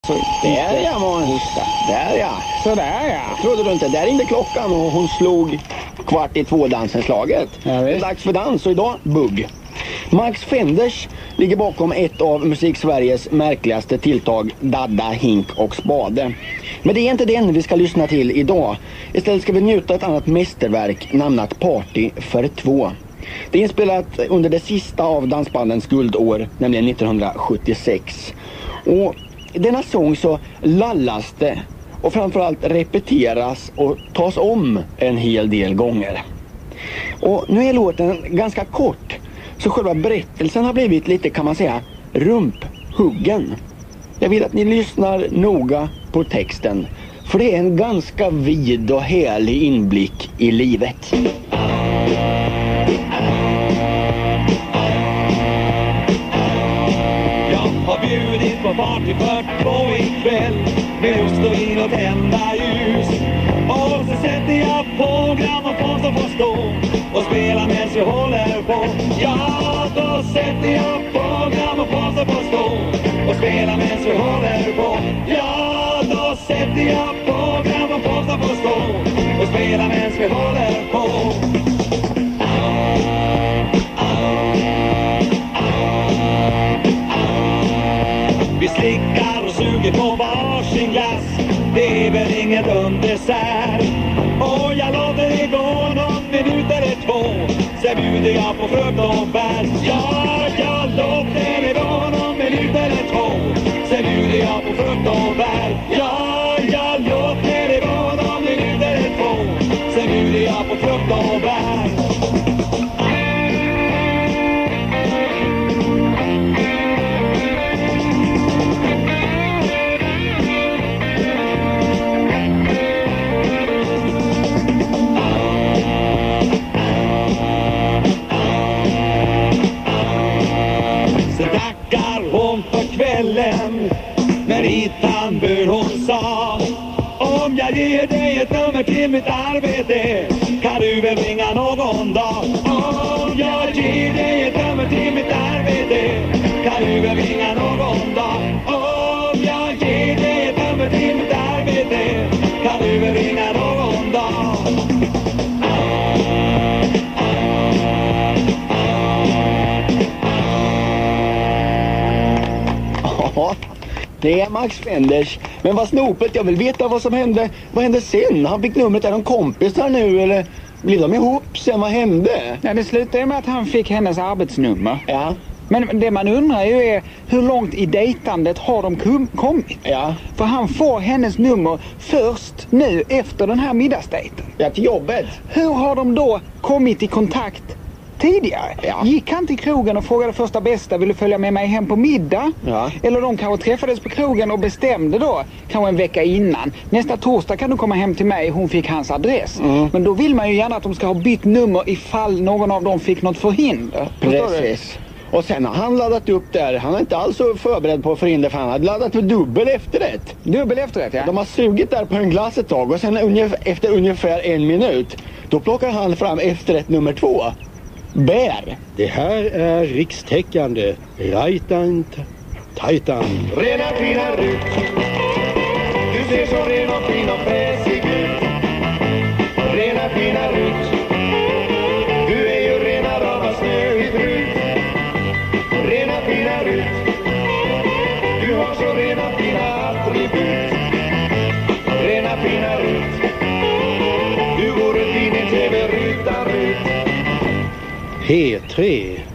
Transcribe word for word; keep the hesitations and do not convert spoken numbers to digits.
Så där ja, Måns. Där ja. Så där ja. Trodde du inte? Där ringde klockan och hon slog kvart i två dansenslaget. Ja, det är dags för dans och idag bugg. Max Fenders ligger bakom ett av musik Sveriges märkligaste tilltag, dadda, hink och spade. Men det är inte den vi ska lyssna till idag. Istället ska vi njuta ett annat mästerverk namnat Party för två. Det är inspelat under det sista av dansbandens guldår, nämligen nittonhundrasjuttiosex. Och i denna sång så lallas det och framförallt repeteras och tas om en hel del gånger. Och nu är låten ganska kort, så själva berättelsen har blivit lite, kan man säga, rumphuggen. Jag vill att ni lyssnar noga på texten, för det är en ganska vid och härlig inblick i livet. Har bjudit på party för två ikväll med lust och in och tända ljus. Och så sätter jag på grammofon som får stå och spela medan vi håller på. Ja, då sätter jag på grammofon som får stå och spela medan vi håller på. Ja, då sätter jag på grammofon som får stå och spela medan vi håller på. Vi slickar och suger på varsin glass. Det är väl inget undersär. Och jag låter det gå någon minut eller två. Sen bjuder jag på frukt och bär. Ja, jag låter det gå någon minut eller två. Sen bjuder jag på frukt och bär. Ja, jag låter det gå någon minut eller två. Sen bjuder jag på frukt och bär. Men Ritan bör hon sa: om jag ger dig ett nummer till mitt arbete kan du väl ringa någon dag. Om jag ger dig ett nummer till mitt arbete kan du väl ringa någon dag. Om jag ger dig ett nummer till mitt arbete kan du väl ringa någon dag. Det är Max Fenders. Men vad snopet, jag vill veta vad som hände. Vad hände sen? Han fick numret, är de kompisar nu eller blev de ihop sen? Vad hände? Ja, det slutade med att han fick hennes arbetsnummer. Ja. Men det man undrar ju är hur långt i dejtandet har de kom- kommit? Ja. För han får hennes nummer först nu efter den här middagsdejten. Ja, till jobbet. Hur har de då kommit i kontakt tidigare? Ja. Gick han till krogen och frågade första bästa, vill du följa med mig hem på middag? Ja. Eller de kanske träffades på krogen och bestämde då, kanske en vecka innan. Nästa torsdag kan du komma hem till mig, hon fick hans adress. Mm. Men då vill man ju gärna att de ska ha bytt nummer ifall någon av dem fick något förhinder. Precis. Och sen har han laddat upp där. Han är inte alls så förberedd på förhinder, för han har laddat för dubbel efterrätt. Dubbel efterrätt, ja. De har sugit där på en glass ett tag och sen ungefär, efter ungefär en minut då plockar han fram efterrätt nummer två. Bär. Det här är rikstäckande. Rajtan, tajtan. Rena fina Rut, du ser så ren och fin och fräsig ut. Rena fina Rut, du är ju rena rama snöigt Rut. Rena fina Rut, du har så rena fina attribut. Rena fina Rut, du vore fin i T V rutan Rut. P tre